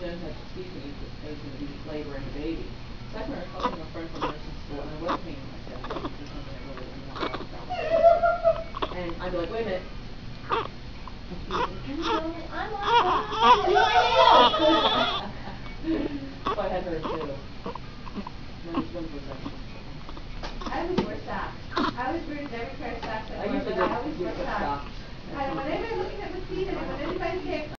Jen had to teach me that I was going to be laboring a baby. So I remember calling a friend from nursing school, and I was painting myself for something I really am not allowed to talk. And I'd be like, wait a minute. And she would say, I'm on so I had her too. And this one was I always wear socks. I always wear every pair of socks I usually I always wear put socks. socks. And when anybody looking at my feet and when anybody